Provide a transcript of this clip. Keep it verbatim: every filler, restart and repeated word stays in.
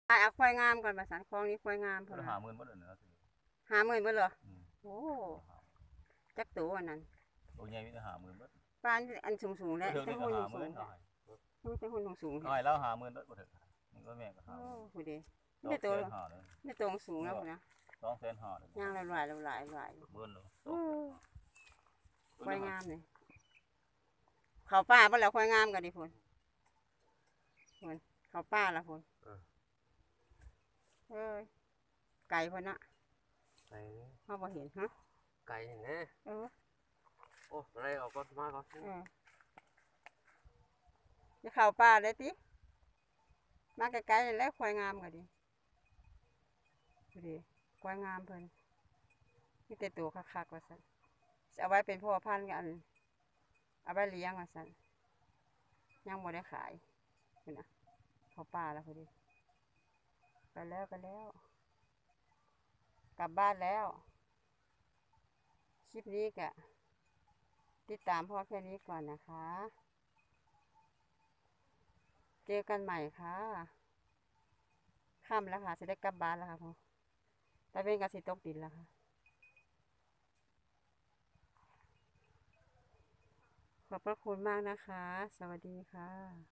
ตายเอาควายงามก่อนประสานคลองนี้ควายงามพอหาหมื่นบ่ได้เนาะหาหมื่นเบ่เหรอโอ้จักตัวอันนั้นตัวใหญ่มีแต่หาหมื่นบ่ปานอันสูงๆแล้วแต่หุ่นสูงแต่หุ่นสูงน้อยแล้วหาหมื่นบ่บ่ถึงนี่ก็แม่ก็หาโอ้โหเด้ไม่ไม่ตัวหาเลยไม่ตัวสูงแล้วนะสองแสนห้าเลยย่างหลายๆหลายๆหลายหมื่นเลยควายงามเลยเขาป้าบ่แล้วควายงามกันดิพุ่นพุ่นเขาป้าละพุ่นเอ้ยไก่พุ่นน่ะไก่เขาบ่เห็นฮะไก่เห็นไหมเออโอ้อะไรออกก็มาก่อนเออจะเข้าป่าเลยติมาไกลๆแล้วควายงามกันดิดูดิควายงามเพิ่นมีแต่ตัวคักๆว่าซั่นเอาไว้เป็นพ่อพันธุ์กันเอาไว้เลี้ยงว่าซั่นยังบ่ได้ขายพุ่นน่ะเข้าป่าแล้วพุ่นดิไปแล้วไปแล้วกลับบ้านแล้วคลิปนี้ก็ติดตามพ่อแค่นี้ก่อนนะคะเจอกันใหม่ค่ะค่ำแล้วค่ะจะได้กลับบ้านแล้วค่ะพ่อแต่เป็นกระสีตกดินแล้วค่ะขอบพระคุณมากนะคะสวัสดีค่ะ